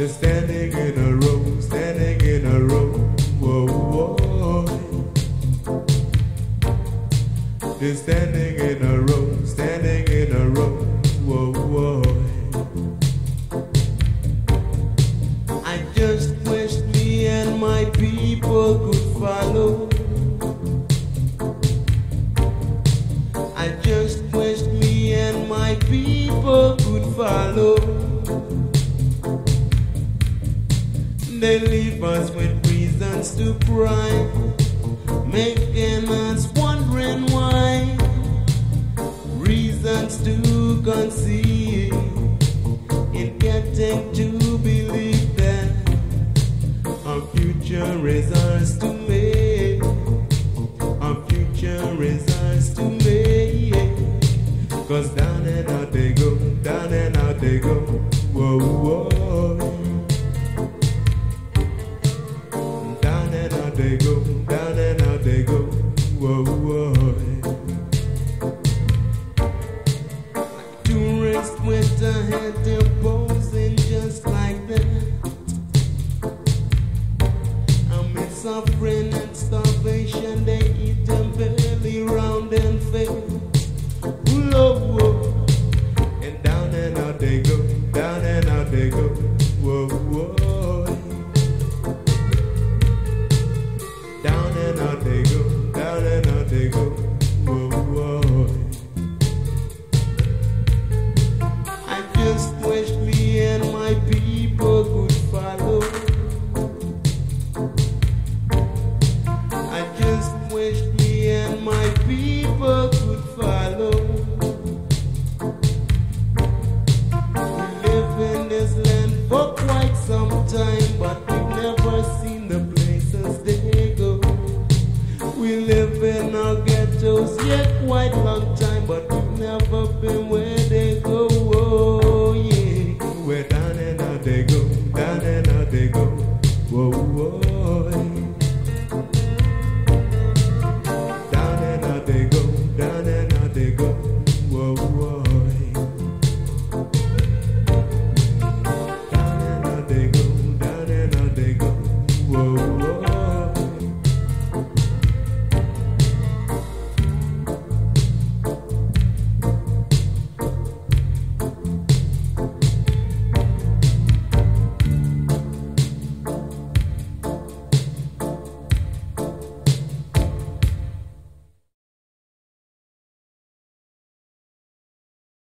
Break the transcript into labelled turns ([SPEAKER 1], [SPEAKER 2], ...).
[SPEAKER 1] standing in a row, standing in a row. Whoa, whoa. They're standing in a row, standing in a row. Whoa, whoa. I just wish me and my people could follow. I just wish me and my people could follow. They leave us with reasons to cry, making us wondering why. Reasons to conceive in getting to believe that our future is ours to make. Our future is ours to make. 'Cause down and out they go, down and out they go. Whoa, whoa. Down and out they go, down and out they go. Whoa, whoa. Tourists with a head to